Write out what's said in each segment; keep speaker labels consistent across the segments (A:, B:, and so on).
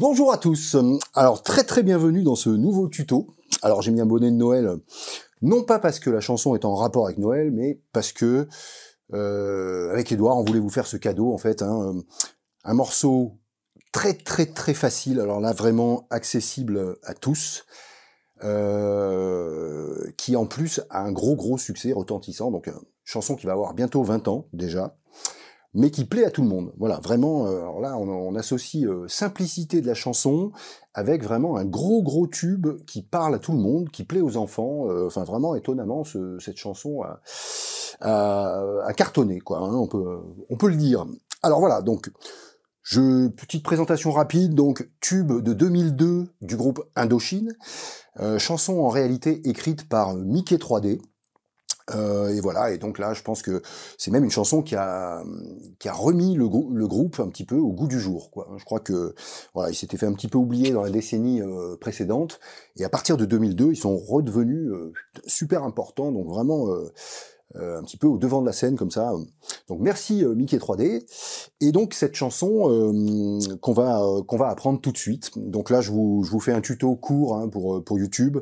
A: Bonjour à tous, alors très bienvenue dans ce nouveau tuto. Alors j'ai mis un bonnet de Noël, non pas parce que la chanson est en rapport avec Noël, mais parce que avec Edouard on voulait vous faire ce cadeau en fait, un morceau très facile, alors là vraiment accessible à tous, qui en plus a un gros succès retentissant, donc chanson qui va avoir bientôt 20 ans déjà, mais qui plaît à tout le monde. Voilà, vraiment, alors là, on associe simplicité de la chanson avec vraiment un gros tube qui parle à tout le monde, qui plaît aux enfants. Enfin, vraiment, étonnamment, cette chanson a cartonné, quoi. Hein, on peut le dire. Alors voilà, donc, petite présentation rapide. Donc, tube de 2002 du groupe Indochine. Chanson en réalité écrite par Mickey 3D. Et voilà, et donc là, je pense que c'est même une chanson qui a remis le groupe un petit peu au goût du jour, quoi. Je crois que voilà, il s'était fait un petit peu oublier dans la décennie précédente, et à partir de 2002, ils sont redevenus super importants, donc vraiment un petit peu au devant de la scène comme ça. Donc merci Mickey 3D, et donc cette chanson qu'on va apprendre tout de suite. Donc là, je vous fais un tuto court hein, pour YouTube.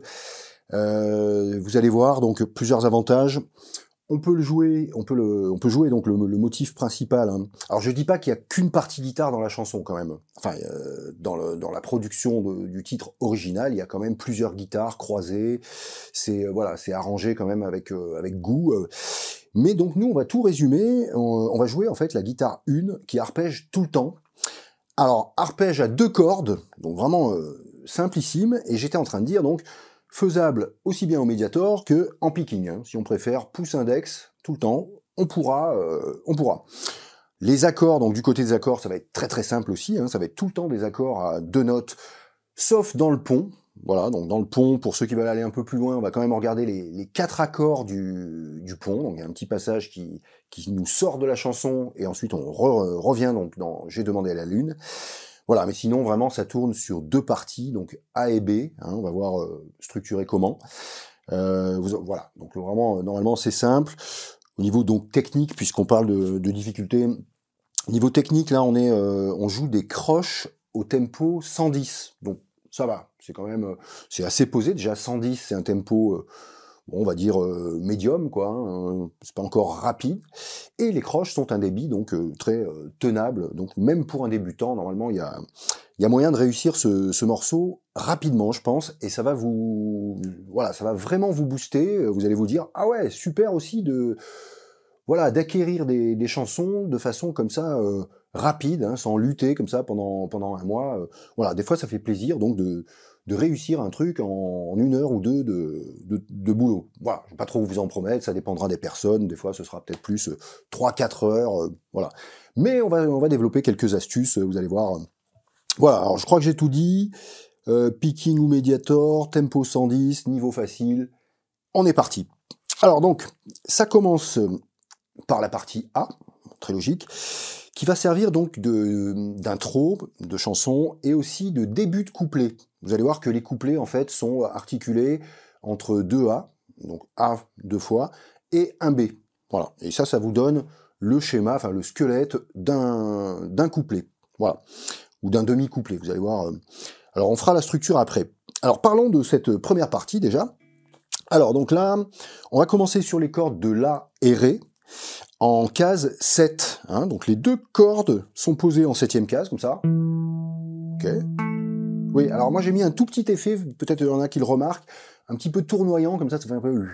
A: Vous allez voir donc plusieurs avantages. On peut jouer donc le motif principal. Hein. Alors je dis pas qu'il y a qu'une partie guitare dans la chanson quand même. Enfin dans la production du titre original, il y a quand même plusieurs guitares croisées. C'est voilà, c'est arrangé quand même avec goût. Mais donc nous on va tout résumer. On va jouer en fait la guitare 1 qui arpège tout le temps. Alors arpège à 2 cordes, donc vraiment simplissime. Et j'étais en train de dire donc faisable aussi bien au médiator que en picking. Hein. Si on préfère pouce index tout le temps, on pourra. Les accords, donc du côté des accords, ça va être très simple aussi. Hein. Ça va être tout le temps des accords à 2 notes, sauf dans le pont. Voilà, donc dans le pont, pour ceux qui veulent aller un peu plus loin, on va quand même regarder les 4 accords du pont. Donc il y a un petit passage qui nous sort de la chanson et ensuite on revient donc dans J'ai demandé à la lune. Voilà, mais sinon, vraiment, ça tourne sur 2 parties, donc A et B, hein, on va voir structurer comment. Voilà, donc vraiment, normalement, c'est simple. Au niveau donc technique, puisqu'on parle de difficulté, niveau technique, là, on joue des croches au tempo 110, donc ça va, c'est quand même, c'est assez posé, déjà 110, c'est un tempo... Bon, on va dire médium, quoi, hein, c'est pas encore rapide, et les croches sont un débit donc très tenable, donc même pour un débutant, normalement il y a moyen de réussir ce morceau rapidement, je pense, et ça va ça va vraiment vous booster, vous allez vous dire, ah ouais, super aussi d'acquérir des chansons de façon comme ça, rapide, hein, sans lutter comme ça pendant un mois, voilà, des fois ça fait plaisir donc de réussir un truc en 1 heure ou 2 de boulot. Voilà, je ne vais pas trop vous en promettre, ça dépendra des personnes, des fois ce sera peut-être plus 3-4 heures, voilà. Mais on va développer quelques astuces, vous allez voir. Voilà, alors je crois que j'ai tout dit, picking ou médiator, tempo 110, niveau facile, on est parti. Alors donc, ça commence par la partie A, très logique, qui va servir donc d'intro, de chanson, et aussi de début de couplet. Vous allez voir que les couplets, en fait, sont articulés entre 2 A, donc A 2 fois, et un B. Voilà. Et ça vous donne le schéma, enfin le squelette d'un couplet. Voilà. Ou d'un demi-couplet, vous allez voir. Alors, on fera la structure après. Alors, parlons de cette première partie, déjà. Alors, donc là, on va commencer sur les cordes de La et Ré, en case 7. Hein, donc les 2 cordes sont posées en 7e case, comme ça. Ok. Oui, alors moi j'ai mis un tout petit effet, peut-être il y en a qui le remarquent, un petit peu tournoyant, comme ça fait un peu...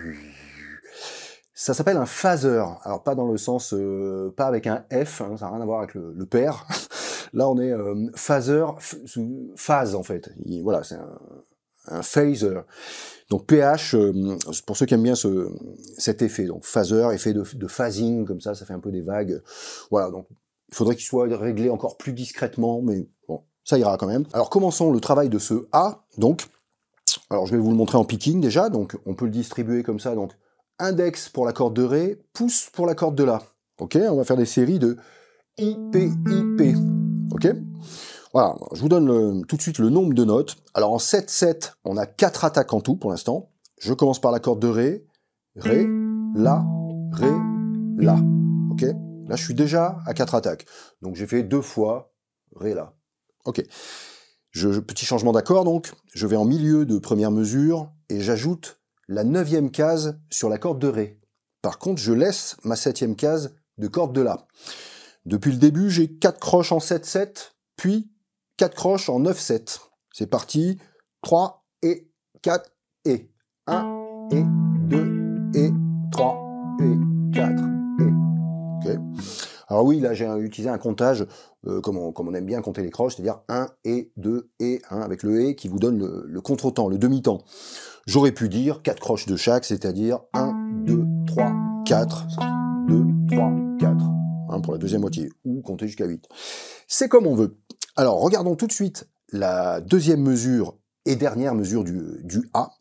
A: Ça s'appelle un phaser. Alors pas dans le sens... pas avec un F, hein, ça n'a rien à voir avec le père. Là on est phaser, phase en fait. Voilà, c'est un phaser. Donc PH, pour ceux qui aiment bien cet effet, donc phaser, effet de phasing, comme ça fait un peu des vagues. Voilà, donc il faudrait qu'il soit réglé encore plus discrètement, mais bon, ça ira quand même. Alors commençons le travail de ce A, donc. Alors je vais vous le montrer en picking déjà, donc on peut le distribuer comme ça, donc index pour la corde de Ré, pouce pour la corde de La. Ok, on va faire des séries de I, P, ok. Voilà, je vous donne tout de suite le nombre de notes. Alors en 7-7, on a 4 attaques en tout pour l'instant. Je commence par la corde de Ré, Ré, La, Ré, La. Ok. Là, je suis déjà à 4 attaques. Donc j'ai fait 2 fois Ré, La. Ok. Petit changement d'accord donc, je vais en milieu de première mesure et j'ajoute la 9e case sur la corde de Ré. Par contre, je laisse ma 7e case de corde de La. Depuis le début, j'ai 4 croches en 7-7, puis 4 croches en 9-7. C'est parti, 3 et 4 et 1 et 2 et 3 et 4 et... Ok. Alors oui, là j'ai utilisé un comptage comme on aime bien compter les croches, c'est-à-dire 1 et 2 et 1 avec le et qui vous donne le contre-temps, le demi-temps. J'aurais pu dire 4 croches de chaque, c'est-à-dire 1, 2, 3, 4, 2, 3, 4, hein, pour la deuxième moitié, ou compter jusqu'à 8. C'est comme on veut. Alors regardons tout de suite la deuxième mesure et dernière mesure du A.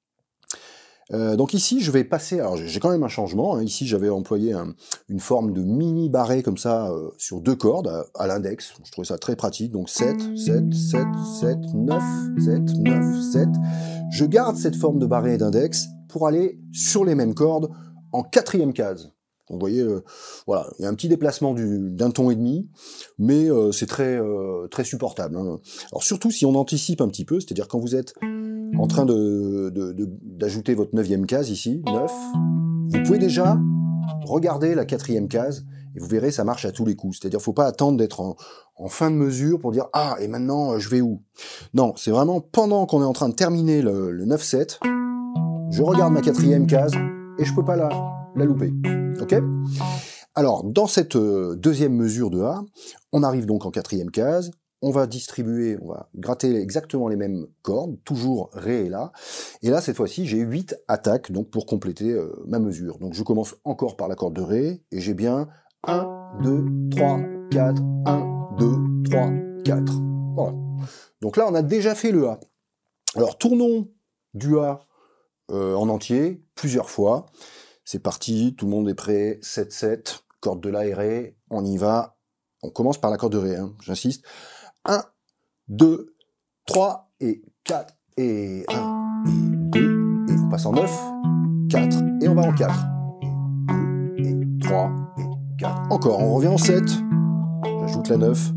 A: Donc ici, je vais passer, alors j'ai quand même un changement, hein. Ici j'avais employé une forme de mini barré comme ça sur 2 cordes à l'index, je trouvais ça très pratique, donc 7, 7, 7, 7, 9, 7, 9, 7. Je garde cette forme de barré d'index pour aller sur les mêmes cordes en 4e case. Donc, vous voyez, voilà, il y a un petit déplacement d'un ton et demi, mais c'est très supportable, hein. Alors surtout si on anticipe un petit peu, c'est-à-dire quand vous êtes en train d'ajouter votre 9e case ici, 9, vous pouvez déjà regarder la 4e case, et vous verrez, ça marche à tous les coups. C'est-à-dire, faut pas attendre d'être en fin de mesure pour dire « Ah, et maintenant, je vais où ?» Non, c'est vraiment pendant qu'on est en train de terminer le 9-7, je regarde ma 4e case, et je peux pas la louper. Ok ? Alors, dans cette deuxième mesure de A, on arrive donc en 4e case, on va distribuer, on va gratter exactement les mêmes cordes, toujours Ré et La. Et là, cette fois-ci, j'ai 8 attaques donc pour compléter ma mesure. Donc je commence encore par la corde de Ré, et j'ai bien 1, 2, 3, 4, 1, 2, 3, 4. Voilà. Donc là, on a déjà fait le A. Alors tournons du A en entier, plusieurs fois. C'est parti, tout le monde est prêt, 7-7, corde de La et Ré, on y va. On commence par la corde de Ré, hein, j'insiste. 1, 2, 3 et 4 et 1 et 2 et on passe en 9, 4 et on va en 4 et 2 et 3 et 4. Encore, on revient en 7, j'ajoute la 9,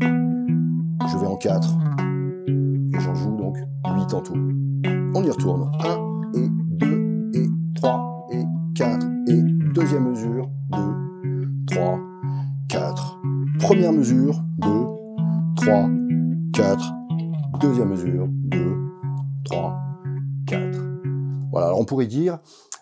A: je vais en 4 et j'en joue donc 8 en tout. On y retourne, 1 et 2 et 3 et 4 et deuxième mesure, 2, 3, 4, première mesure, 2, 3, 4, deuxième mesure, 2, 3, 4. Voilà, alors on pourrait dire,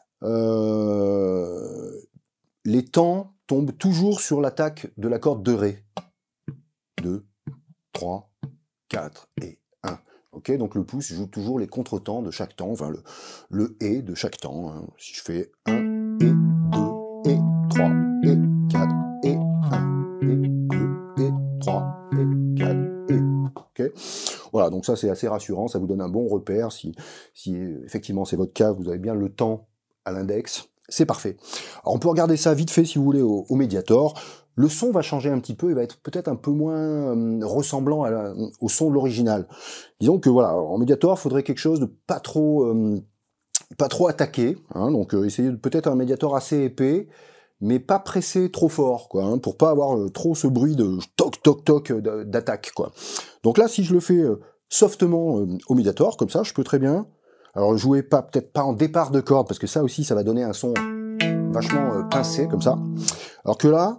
A: les temps tombent toujours sur l'attaque de la corde de Ré. 2, 3, 4 et 1. Ok, donc le pouce joue toujours les contretemps de chaque temps, enfin le et de chaque temps, hein. Si je fais 1 et 2 et 3 et 4 et 1 et 2 et 3 et 4 et... Okay. Voilà, donc ça c'est assez rassurant, ça vous donne un bon repère, si effectivement c'est votre cas, vous avez bien le temps à l'index, c'est parfait. Alors on peut regarder ça vite fait si vous voulez au Mediator. Le son va changer un petit peu, il va être peut-être un peu moins ressemblant au son de l'original. Disons que voilà, en Mediator, il faudrait quelque chose de pas trop attaqué, hein, donc essayez peut-être un Mediator assez épais, mais pas pressé trop fort, quoi, hein, pour pas avoir trop ce bruit de toc toc toc d'attaque, quoi. Donc là, si je le fais softement au Mediator, comme ça, je peux très bien. Alors jouer peut-être pas en départ de corde, parce que ça aussi, ça va donner un son vachement pincé, comme ça. Alors que là,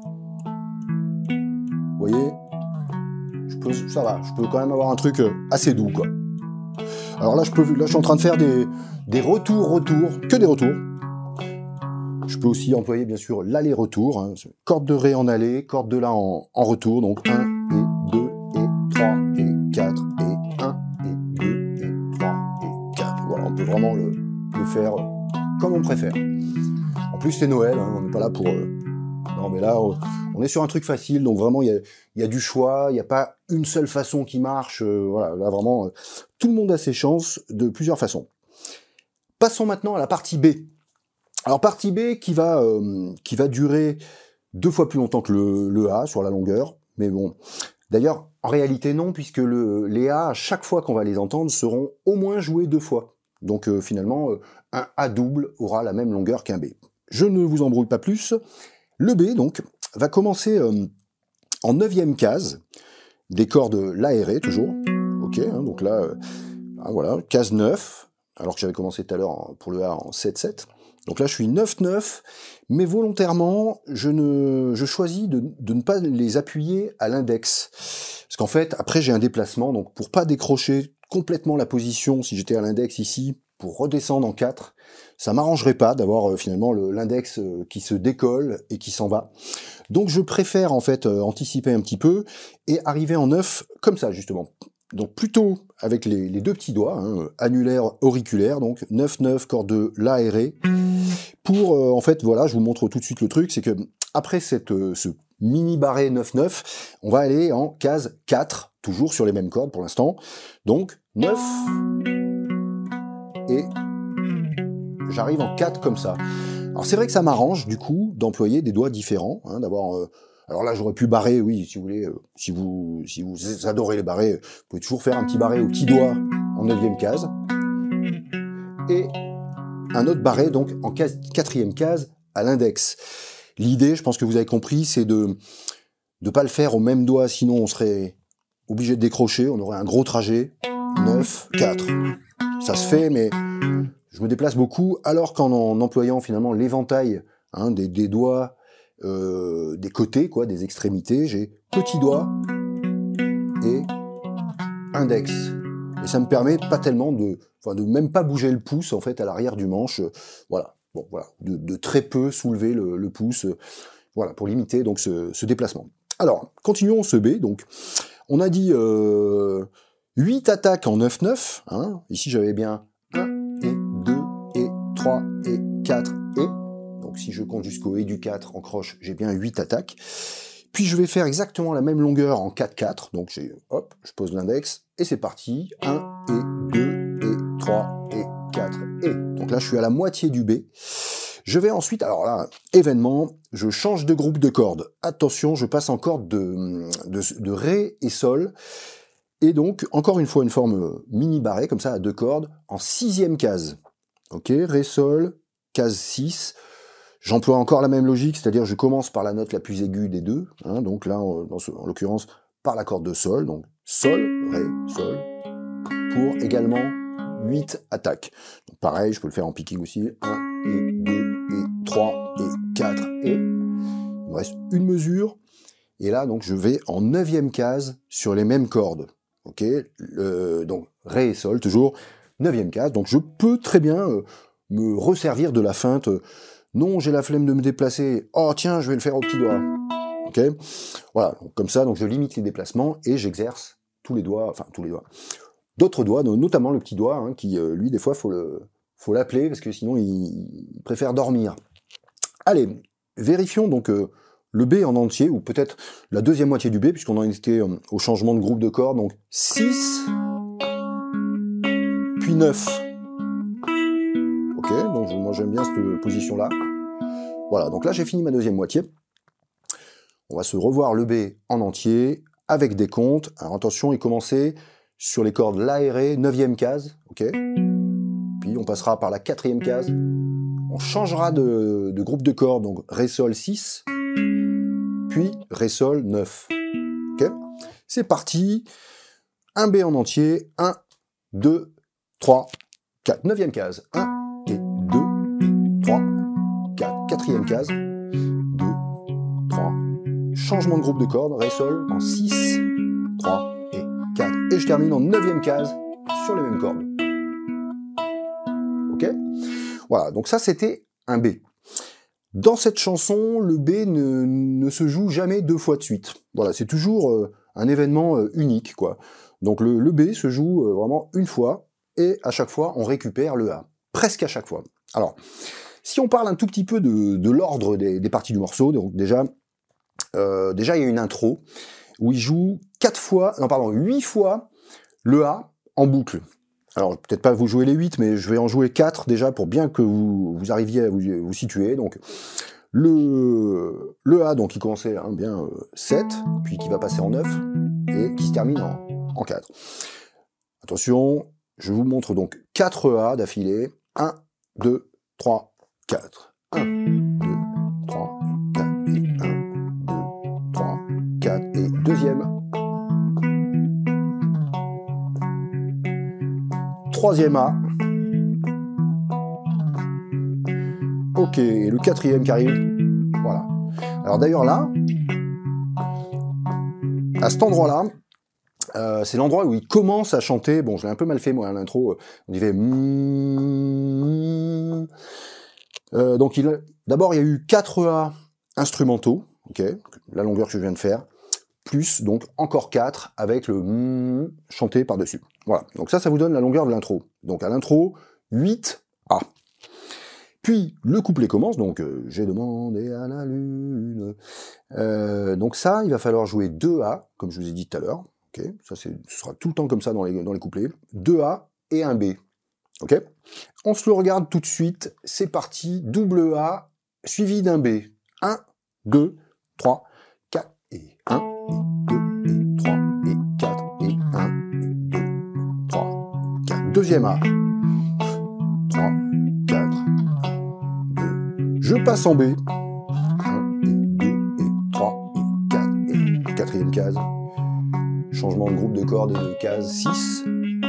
A: vous voyez, ça va, je peux quand même avoir un truc assez doux, quoi. Alors là, je suis en train de faire des retours, que des retours. Je peux aussi employer, bien sûr, l'aller-retour, hein, corde de Ré en aller, corde de La en retour, donc 1 et 2 et 3 et 4 et 1 et 2 et 3 et 4. Voilà, on peut vraiment le faire comme on préfère. En plus, c'est Noël, hein, on n'est pas là pour... Non, mais là, on est sur un truc facile, donc vraiment, il y a du choix, il n'y a pas une seule façon qui marche. Voilà, là, vraiment, tout le monde a ses chances de plusieurs façons. Passons maintenant à la partie B. Alors, partie B qui va durer 2 fois plus longtemps que le A sur la longueur, mais bon. D'ailleurs, en réalité, non, puisque les A, à chaque fois qu'on va les entendre, seront au moins joués 2 fois. Donc, finalement, un A double aura la même longueur qu'un B. Je ne vous embrouille pas plus. Le B, donc, va commencer en 9e case, des cordes La et Ré, toujours, ok, hein, donc là, voilà, case 9, alors que j'avais commencé tout à l'heure pour le A en 7-7. Donc là, je suis 9-9, mais volontairement, je choisis de ne pas les appuyer à l'index. Parce qu'en fait, après, j'ai un déplacement, donc pour pas décrocher complètement la position, si j'étais à l'index ici, pour redescendre en 4, ça m'arrangerait pas d'avoir finalement l'index qui se décolle et qui s'en va. Donc je préfère en fait anticiper un petit peu et arriver en 9 comme ça, justement. Donc plutôt avec les deux petits doigts, hein, annulaire, auriculaire, donc 9-9, corde de La et Ré, pour, en fait, voilà, je vous montre tout de suite le truc, c'est que après ce mini barré 9-9, on va aller en case 4, toujours sur les mêmes cordes pour l'instant, donc 9, et j'arrive en 4 comme ça. Alors c'est vrai que ça m'arrange, du coup, d'employer des doigts différents, hein, d'avoir... alors là, j'aurais pu barrer, oui, si vous voulez, si vous adorez les barrés, vous pouvez toujours faire un petit barré au petit doigt en 9e case. Et un autre barré, donc, en 4e case à l'index. L'idée, je pense que vous avez compris, c'est de ne pas le faire au même doigt, sinon on serait obligé de décrocher, on aurait un gros trajet. 9, 4. Ça se fait, mais je me déplace beaucoup, alors qu'en employant finalement l'éventail, hein, des doigts, des côtés, quoi, des extrémités, j'ai petit doigt et index. Et ça me permet pas tellement de même pas bouger le pouce en fait à l'arrière du manche, voilà, bon voilà, de très peu soulever le pouce, voilà, pour limiter donc ce déplacement. Alors, continuons ce B, donc on a dit 8 attaques en 9-9, hein, ici j'avais bien 1 et 2 et 3 et 4 et, donc si je compte jusqu'au et du 4 en croche, j'ai bien 8 attaques. Puis je vais faire exactement la même longueur en 4-4, donc hop, je pose l'index, et c'est parti, 1 et 2 et 3 et 4 et. Donc là je suis à la moitié du B. Je vais ensuite, alors là, événement, je change de groupe de cordes. Attention, je passe en corde de Ré et Sol, et donc, encore une fois, une forme mini barré, comme ça, à 2 cordes, en 6e case. Ok, Ré, Sol, case 6. J'emploie encore la même logique, c'est-à-dire je commence par la note la plus aiguë des deux, hein, donc là, en l'occurrence, par la corde de Sol, donc Sol, Ré, Sol, pour également 8 attaques. Donc pareil, je peux le faire en picking aussi, 1 et 2 et 3 et 4 et... Il me reste une mesure, et là, donc, je vais en 9e case sur les mêmes cordes. Ok, donc Ré et Sol, toujours 9e case, donc je peux très bien me resservir de la feinte... non, j'ai la flemme de me déplacer. Oh tiens, je vais le faire au petit doigt. Ok, voilà. Donc, comme ça, donc je limite les déplacements et j'exerce tous les doigts, enfin tous les doigts, d'autres doigts, notamment le petit doigt, hein, qui lui des fois faut l'appeler parce que sinon il préfère dormir. Allez, vérifions donc le B en entier ou peut-être la deuxième moitié du B puisqu'on en était au changement de groupe de cordes. Donc 6 puis 9. Ok, donc moi j'aime bien cette position-là. Voilà, donc là j'ai fini ma deuxième moitié. On va se revoir le B en entier, avec des comptes. Alors attention, il commençait sur les cordes La et Ré, 9e case, ok. Puis on passera par la 4e case. On changera de groupe de cordes, donc Ré, Sol 6, puis Ré, Sol 9. Ok. C'est parti. Un B en entier, 1, 2, 3, 4. 9e case, 1 et 2, 3, 4. 4e case, 2, 3. Changement de groupe de cordes, Ré, Sol en 6, 3 et 4. Et je termine en 9e case sur les mêmes cordes. Ok ? Voilà, donc ça c'était un B. Dans cette chanson, le B ne se joue jamais 2 fois de suite. Voilà, c'est toujours un événement unique, quoi. Donc le B se joue vraiment une fois, et à chaque fois on récupère le A. Presque à chaque fois. Alors, si on parle un tout petit peu de l'ordre des parties du morceau, donc déjà il y a une intro où il joue 8 fois le A en boucle. Alors peut-être pas vous jouer les 8, mais je vais en jouer 4 déjà pour bien que vous arriviez à vous situer. Donc le A, donc il commençait bien 7, puis qui va passer en 9, et qui se termine en 4. Attention, je vous montre donc 4 A d'affilée. 1, 2, 3, 4. 1, 2, 3, 4, et 1, 2, 3, 4, et deuxième. troisième A. Ok, et le quatrième qui arrive. Voilà. Alors d'ailleurs là, à cet endroit-là, c'est l'endroit où il commence à chanter. Bon, je l'ai un peu mal fait moi à l'intro. On disait. Donc d'abord il y a eu 4 A instrumentaux, ok, la longueur que je viens de faire, plus donc encore 4 avec le chanté par-dessus. Voilà. Donc ça vous donne la longueur de l'intro. Donc à l'intro, 8 A. Puis le couplet commence, donc j'ai demandé à la lune. Donc ça, il va falloir jouer 2 A, comme je vous ai dit tout à l'heure. Okay, ça ce sera tout le temps comme ça dans les couplets. 2 A et un B. Ok. On se le regarde tout de suite. C'est parti. Double A suivi d'un B. 1, 2, 3, 4 et 1 et 2 et 3 et 4 et 1 et 2, 3, 4. Deuxième A. 3, 4, 2. Je passe en B. 1 et 2 et 3 et 4 et quatrième case. Changement de groupe de cordes et de case 6.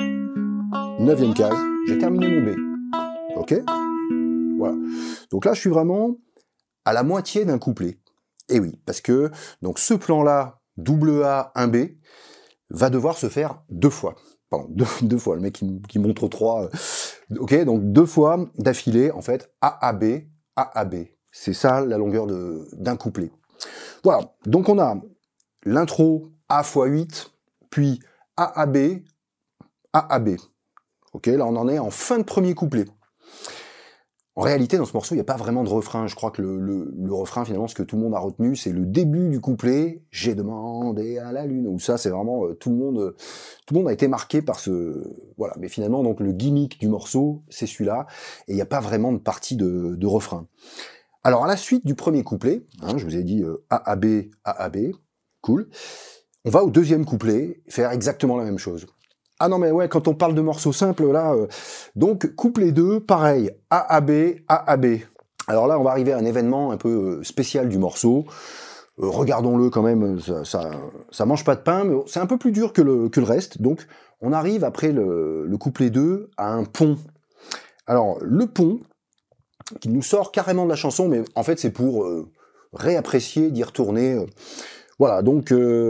A: 9e case, j'ai terminé mon B. Ok? Voilà. Donc là, je suis vraiment à la moitié d'un couplet. Et oui, parce que donc ce plan-là, double A, 1 B, va devoir se faire 2 fois. Pardon, deux fois, le mec qui montre 3. Ok, donc 2 fois d'affilée, en fait, A, A, B, A, A, B. C'est ça la longueur d'un couplet. Voilà, donc on a l'intro A x 8, puis A, A, B, A, A, B. Ok, là on en est en fin de premier couplet. En réalité, dans ce morceau, il n'y a pas vraiment de refrain. Je crois que le refrain, finalement, ce que tout le monde a retenu, c'est le début du couplet « J'ai demandé à la lune ». Où ça, c'est vraiment... tout le monde a été marqué par ce... Voilà, mais finalement, donc le gimmick du morceau, c'est celui-là. Et il n'y a pas vraiment de partie de refrain. Alors, à la suite du premier couplet, hein, je vous ai dit A, A, B, A, A, B. Cool. On va au deuxième couplet, faire exactement la même chose. Ah non, mais ouais, quand on parle de morceaux simples, là... donc, couplet 2, pareil, A, A, B, A, A, B. Alors là, on va arriver à un événement un peu spécial du morceau. Regardons-le quand même, ça mange pas de pain, mais c'est un peu plus dur que le reste. Donc, on arrive après le couplet 2 à un pont. Alors, le pont, qui nous sort carrément de la chanson, mais en fait, c'est pour réapprécier, d'y retourner... Voilà, donc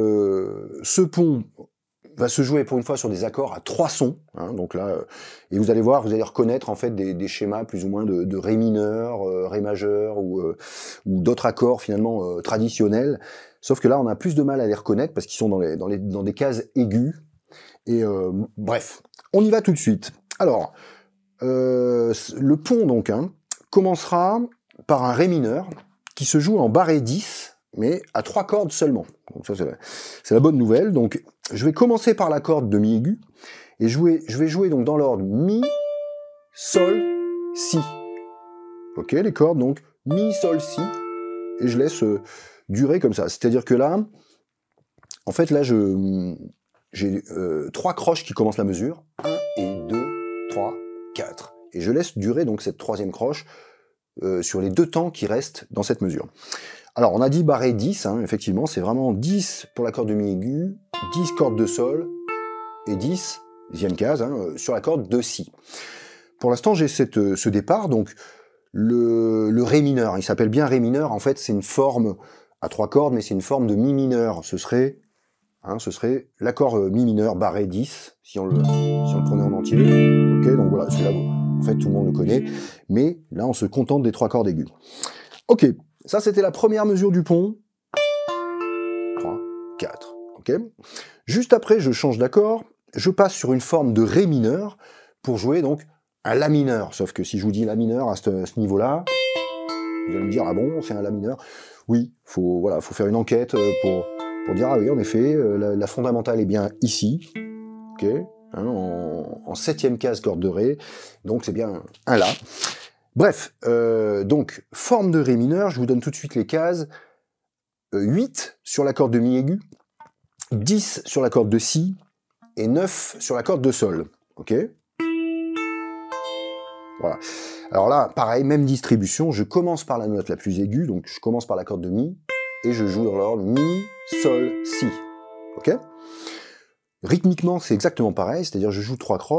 A: ce pont va se jouer pour une fois sur des accords à 3 sons, hein, donc là, et vous allez voir, vous allez reconnaître en fait des schémas plus ou moins de Ré mineur, Ré majeur ou d'autres accords finalement traditionnels, sauf que là on a plus de mal à les reconnaître parce qu'ils sont dans des cases aiguës, et bref, on y va tout de suite. Alors, le pont donc hein, commencera par un Ré mineur qui se joue en barré 10, mais à 3 cordes seulement. Donc ça, c'est la bonne nouvelle. Donc, je vais commencer par la corde de mi aigu, et je vais jouer donc dans l'ordre mi, sol, si. Ok, les cordes, donc mi, sol, si, et je laisse durer comme ça. C'est-à-dire que là, en fait, là, j'ai 3 croches qui commencent la mesure. 1 et 2, 3, 4. Et je laisse durer donc cette 3e croche sur les 2 temps qui restent dans cette mesure. Alors, on a dit barré 10, hein, effectivement, c'est vraiment 10 pour la corde de mi aigu, 10 cordes de sol, et 10e case, hein, sur la corde de si. Pour l'instant, j'ai ce départ, donc le Ré mineur, il s'appelle bien Ré mineur, en fait, c'est une forme à 3 cordes, mais c'est une forme de mi mineur, ce serait l'accord mi mineur barré 10, si on le prenait en entier. Ok, donc voilà, celui-là, en fait, tout le monde le connaît, mais là, on se contente des 3 cordes aiguës. Ok. Ça, c'était la première mesure du pont. 3, 4, ok. Juste après, je change d'accord, je passe sur une forme de Ré mineur pour jouer donc un La mineur. Sauf que si je vous dis La mineur à ce niveau-là, vous allez me dire, ah bon, c'est un La mineur? Oui, faut faire une enquête pour dire, ah oui, en effet, la fondamentale est bien ici, ok, hein, en 7e case corde de Ré, donc c'est bien un La. Bref, donc, forme de Ré mineur, je vous donne tout de suite les cases. 8 sur la corde de mi aigu, 10 sur la corde de si, et 9 sur la corde de sol. Ok? Voilà. Alors là, pareil, même distribution, je commence par la note la plus aiguë, donc je commence par la corde de mi, et je joue dans l'ordre mi, sol, si. Ok? Rythmiquement, c'est exactement pareil, c'est-à-dire je joue 3 croches,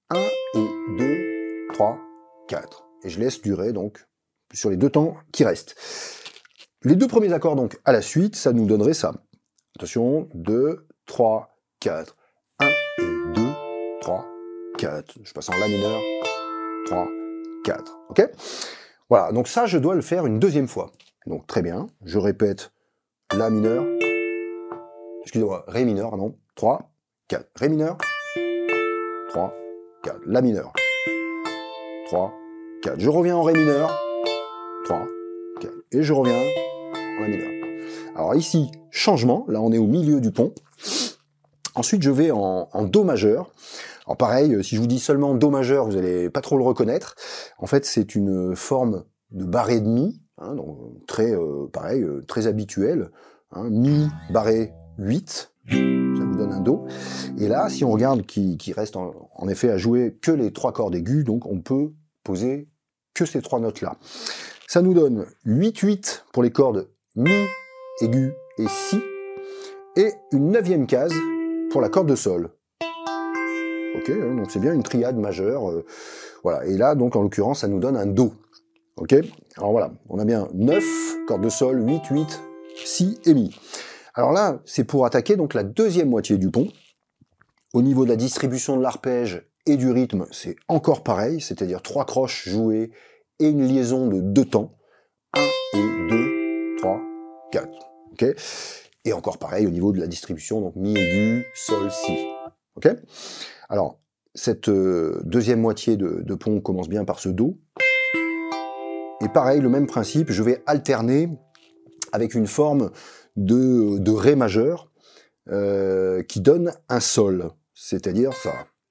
A: 1 et 2, 3, 4. Et je laisse durer donc sur les deux temps qui restent. Les deux premiers accords donc à la suite, ça nous donnerait ça. Attention, 2, 3, 4. 1 et 2, 3, 4. Je passe en La mineur. 3, 4. Ok? Voilà, donc ça, je dois le faire une deuxième fois. Donc très bien, je répète La mineur. Excusez-moi, Ré mineur, pardon. 3, 4. Ré mineur. 3, 4. La mineur. 3, 4. Je reviens en Ré mineur. 3, 4. Et je reviens en La mineur. Alors ici, changement. Là, on est au milieu du pont. Ensuite, je vais en Do majeur. Alors pareil, si je vous dis seulement Do majeur, vous n'allez pas trop le reconnaître. En fait, c'est une forme de barré de Mi, hein, donc très, pareil, très habituel. Hein, Mi, barré 8, ça vous donne un Do. Et là, si on regarde qui reste en effet à jouer que les trois cordes aiguës, donc on peut poser que ces trois notes-là. Ça nous donne 8-8 pour les cordes Mi, aigu et Si, et une 9e case pour la corde de Sol. Ok, donc c'est bien une triade majeure. Voilà, et là, donc en l'occurrence, ça nous donne un Do. Ok, alors voilà, on a bien 9 cordes de Sol, 8, 8, Si et Mi. Alors là, c'est pour attaquer donc la deuxième moitié du pont. Au niveau de la distribution de l'arpège et du rythme, c'est encore pareil, c'est-à-dire 3 croches jouées et une liaison de 2 temps. 1 et 2, 3, 4. Ok, et encore pareil au niveau de la distribution, donc Mi aigu, Sol, Si. Ok. Alors, cette deuxième moitié de pont commence bien par ce Do. Et pareil, le même principe, je vais alterner avec une forme de Ré majeur qui donne un Sol, c'est-à-dire ça.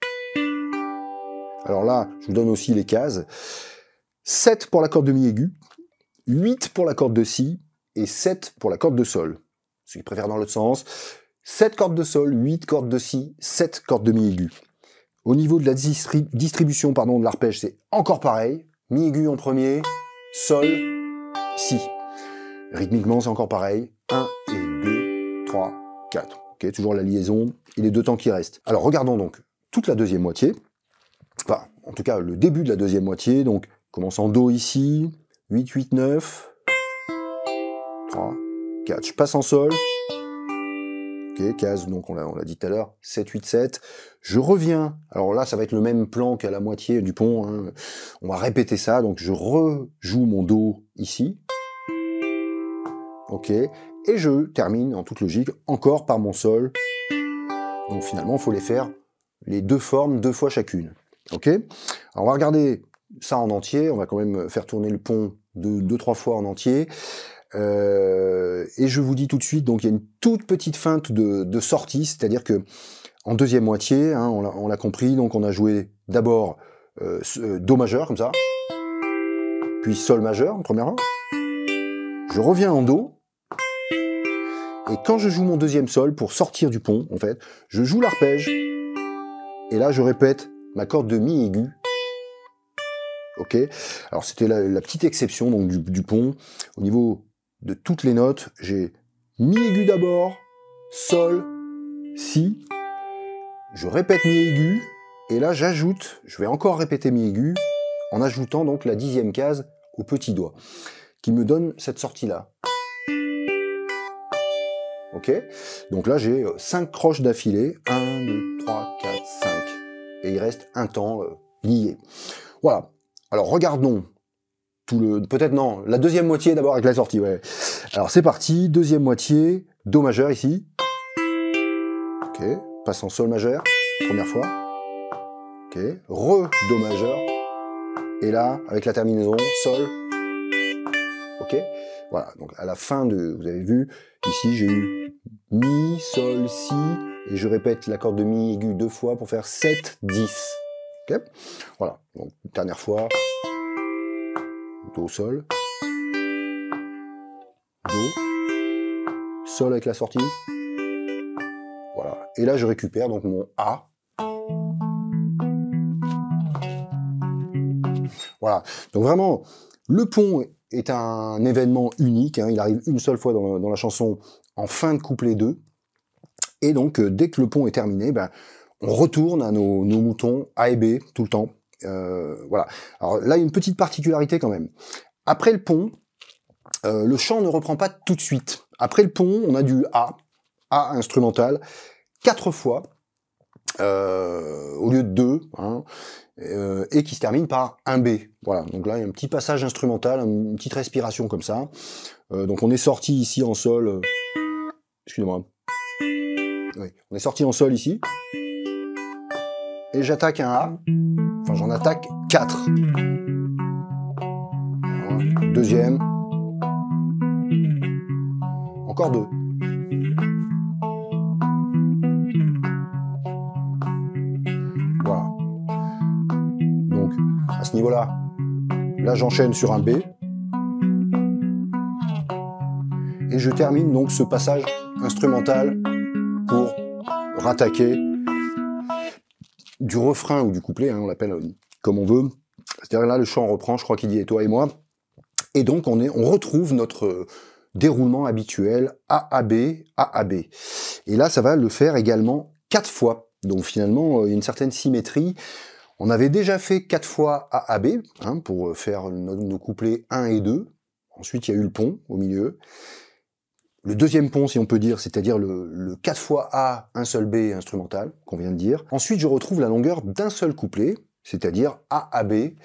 A: Alors là, je vous donne aussi les cases. 7 pour la corde de Mi aigu, 8 pour la corde de Si, et 7 pour la corde de Sol. Ceux qui préfèrent dans l'autre sens, 7 cordes de Sol, 8 cordes de Si, 7 cordes de Mi aigu. Au niveau de la distribution de l'arpège, c'est encore pareil. Mi aigu en premier, Sol, Si. Rythmiquement, c'est encore pareil. 1 et 2, 3, 4. Ok, toujours la liaison et les deux temps qui restent. Alors, regardons donc toute la deuxième moitié. Enfin, en tout cas, le début de la deuxième moitié. Donc, commence en Do ici. 8, 8, 9. 3, 4. Je passe en Sol. Ok, case, donc on l'a dit tout à l'heure, 7, 8, 7. Je reviens, alors là ça va être le même plan qu'à la moitié du pont, hein. On va répéter ça, donc je rejoue mon Do ici. Ok, et je termine en toute logique encore par mon Sol. Donc finalement il faut les faire les deux formes 2 fois chacune. Ok, alors on va regarder ça en entier, on va quand même faire tourner le pont 2-3 fois en entier. Et je vous dis tout de suite, donc il y a une toute petite feinte de sortie, c'est-à-dire que en deuxième moitié, hein, on l'a compris, donc on a joué d'abord Do majeur, comme ça, puis Sol majeur, en première fois. Je reviens en Do, et quand je joue mon deuxième Sol, pour sortir du pont, en fait, je joue l'arpège, et là je répète ma corde de Mi aigu. Ok, alors c'était la petite exception donc du pont. Au niveau de toutes les notes, j'ai Mi aigu d'abord, Sol, Si, je répète Mi aigu, et là j'ajoute, je vais encore répéter Mi aigu, en ajoutant donc la 10e case au petit doigt, qui me donne cette sortie-là. Ok, donc là j'ai 5 croches d'affilée, 1, 2, 3, 4, 5, et il reste un temps lié. Voilà, alors regardons peut-être non, la deuxième moitié d'abord avec la sortie, ouais. Alors c'est parti, deuxième moitié, Do majeur ici. Ok, passe en Sol majeur, première fois. Ok, Re, Do majeur. Et là, avec la terminaison, Sol. Ok, voilà, donc à la fin vous avez vu, ici j'ai eu Mi, Sol, Si, et je répète la corde de Mi aigu 2 fois pour faire 7, 10. Ok, voilà, donc dernière fois. Do, Sol, Do, Sol avec la sortie, voilà, et là je récupère donc mon A, voilà, donc vraiment, le pont est un événement unique, hein, il arrive une seule fois dans la chanson, en fin de couplet 2, et donc dès que le pont est terminé, ben, on retourne à nos moutons A et B tout le temps. Voilà. Alors là, il y a une petite particularité quand même. Après le pont, le chant ne reprend pas tout de suite. Après le pont, on a du A instrumental, 4 fois, au lieu de 2, hein, et qui se termine par un B. Voilà, donc là, il y a un petit passage instrumental, une petite respiration comme ça. Donc on est sorti ici en sol... excusez-moi. Oui, on est sorti en sol ici. Et j'attaque un A. Enfin, j'en attaque 4. Deuxième. Encore 2. Voilà. Donc, à ce niveau-là, là j'enchaîne sur un B. Et je termine donc ce passage instrumental pour rattaquer du refrain ou du couplet, hein, on l'appelle comme on veut. C'est-à-dire là, le chant reprend, je crois qu'il dit « et toi et moi ». Et donc, on retrouve notre déroulement habituel AAB, AAB. Et là, ça va le faire également 4 fois. Donc finalement, il y a une certaine symétrie. On avait déjà fait 4 fois AAB, hein, pour faire nos couplets 1 et 2. Ensuite, il y a eu le pont au milieu. Le deuxième pont, si on peut dire, c'est-à-dire le 4 fois A, un seul B instrumental, qu'on vient de dire. Ensuite, je retrouve la longueur d'un seul couplet, c'est-à-dire AAB,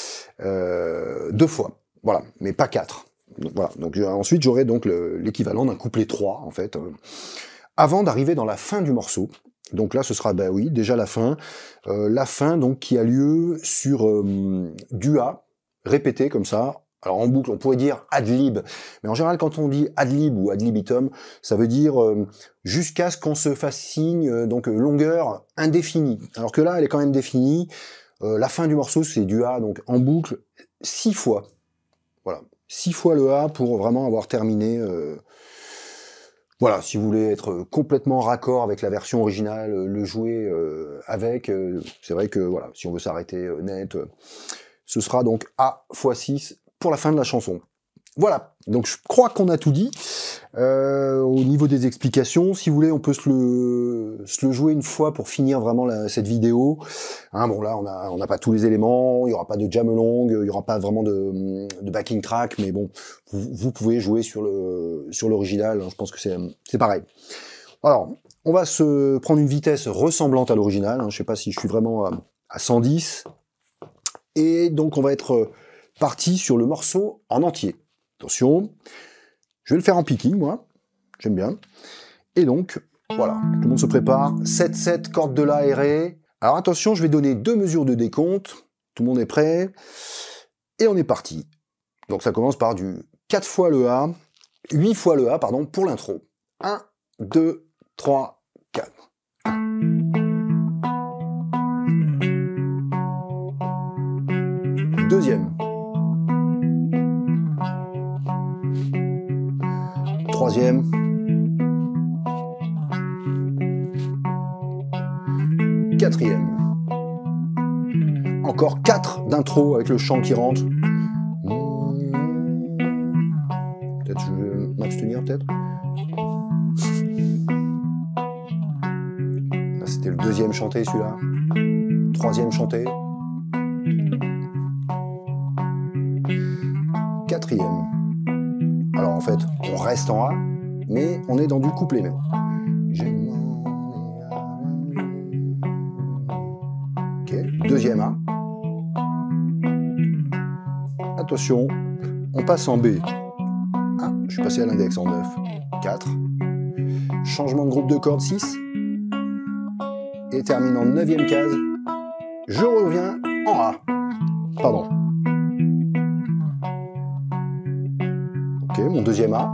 A: 2 fois. Voilà, mais pas 4. Donc, voilà. Donc ensuite, j'aurai donc l'équivalent d'un couplet 3, en fait, avant d'arriver dans la fin du morceau. Donc là, ce sera, bah oui, déjà la fin donc qui a lieu sur du A, répété comme ça. Alors en boucle, on pourrait dire ad lib, mais en général, quand on dit ad lib ou ad libitum, ça veut dire jusqu'à ce qu'on se fasse signe, donc longueur indéfinie. Alors que là, elle est quand même définie. La fin du morceau, c'est du A, donc en boucle, 6 fois. Voilà, 6 fois le A pour vraiment avoir terminé. Voilà, si vous voulez être complètement raccord avec la version originale, le jouer avec, c'est vrai que voilà, si on veut s'arrêter net, ce sera donc A x 6 pour la fin de la chanson. Voilà, donc je crois qu'on a tout dit. Au niveau des explications, si vous voulez, on peut se le jouer une fois pour finir vraiment cette vidéo. Hein, bon là, on n'a pas tous les éléments, il n'y aura pas de jam along, il n'y aura pas vraiment de backing track, mais bon, vous pouvez jouer sur l'original, hein, je pense que c'est pareil. Alors, on va se prendre une vitesse ressemblante à l'original, hein, je ne sais pas si je suis vraiment à 110, et donc on va être parti sur le morceau en entier. Attention, je vais le faire en picking, moi, j'aime bien. Et donc, voilà, tout le monde se prépare. 7-7, corde de La, Ré. Alors attention, je vais donner 2 mesures de décompte. Tout le monde est prêt. Et on est parti. Donc ça commence par du 4 fois le A, 8 fois le A, pardon, pour l'intro. 1, 2, 3, 4. Deuxième. Troisième. Quatrième. Encore 4 d'intro avec le chant qui rentre. Peut-être je vais m'abstenir, peut-être. Là, c'était le deuxième chanté, celui-là. Troisième chanté. Quatrième. Alors en fait, on reste en A, mais on est dans du couplet même. Ok, deuxième A. Attention, on passe en B. Ah, je suis passé à l'index en 9. 4. Changement de groupe de cordes 6. Et termine en 9e case. Je reviens en A. Pardon. Ok, mon deuxième A.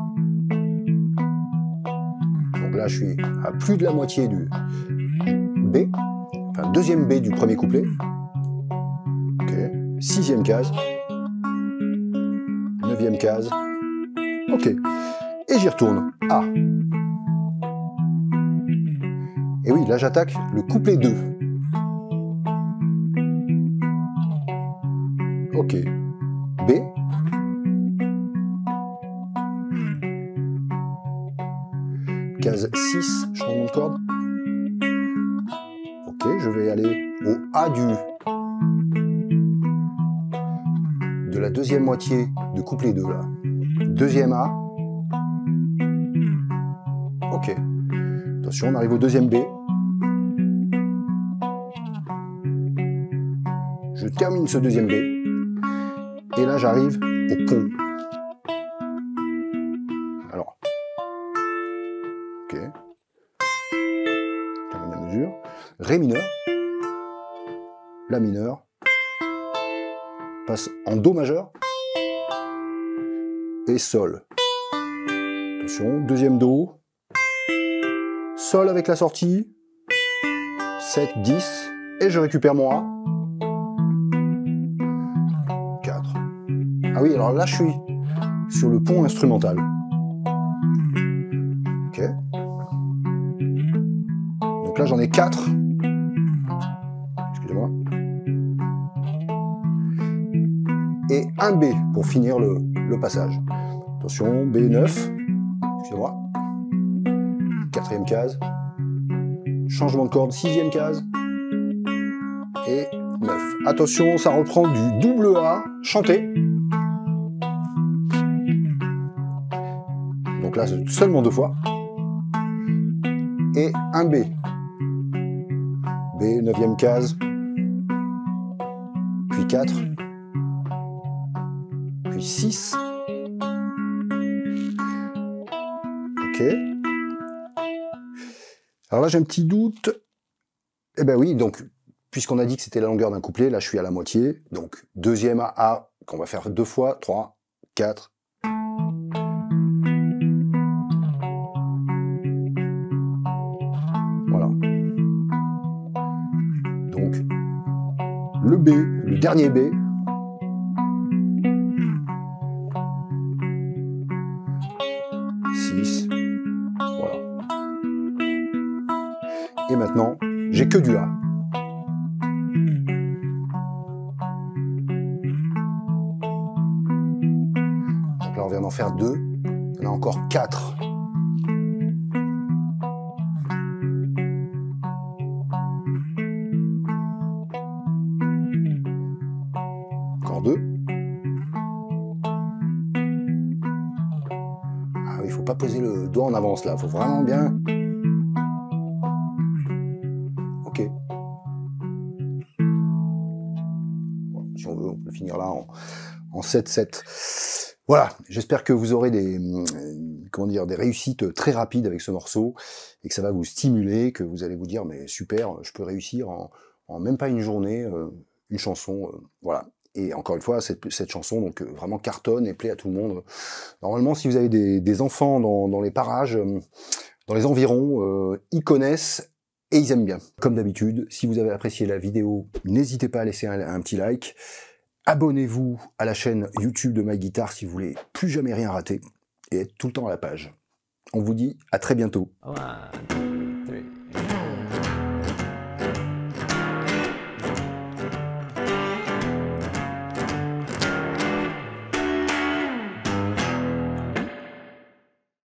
A: Donc là, je suis à plus de la moitié du B. Enfin, deuxième B du premier couplet. Ok, 6e case. 9e case. Ok. Et j'y retourne. A. Et oui, là, j'attaque le couplet 2. Ok. B. Case 6, changement de corde. Ok, je vais aller au A de la deuxième moitié de couplet 2 là. Deuxième A. Ok. Attention, on arrive au deuxième B. Je termine ce deuxième B. Et là, j'arrive au pont. Alors. Ok. Termine la mesure. Ré mineur. La mineur. Passe en Do majeur. Et Sol. Attention, deuxième Do. Sol avec la sortie. 7, 10. Et je récupère mon A. 4. Ah oui, alors là, je suis sur le pont instrumental. Ok. Donc là, j'en ai 4. Excusez-moi. Et un B pour finir le passage. Attention, B9. Excusez-moi. Quatrième case. Changement de corde, sixième case. Et 9. Attention, ça reprend du double A chanté. Donc là, seulement 2 fois. Et un B. B, 9e case. Puis 4. Puis 6. Ok. Alors là, j'ai un petit doute. Eh ben oui, donc, puisqu'on a dit que c'était la longueur d'un couplet, là, je suis à la moitié. Donc, deuxième A, qu'on va faire 2 fois. 3, 4. Voilà. Donc, le B, le dernier B. Voilà. Et maintenant, j'ai que du A. Donc là, on vient d'en faire 2. Il y en a encore 4. Encore 2. Ah oui, il faut pas poser le doigt en avance là, il faut vraiment bien. Ok. Bon, si on veut, on peut finir là en 7-7. Voilà, j'espère que vous aurez des réussites très rapides avec ce morceau et que ça va vous stimuler, que vous allez vous dire mais super, je peux réussir en même pas une journée une chanson, voilà. Et encore une fois, cette chanson donc vraiment cartonne et plaît à tout le monde. Normalement, si vous avez des enfants dans les parages, dans les environs, ils connaissent et ils aiment bien. Comme d'habitude, si vous avez apprécié la vidéo, n'hésitez pas à laisser un petit like. Abonnez-vous à la chaîne YouTube de MyGuitar si vous voulez plus jamais rien rater et être tout le temps à la page. On vous dit à très bientôt.
B: 1, 2, 3.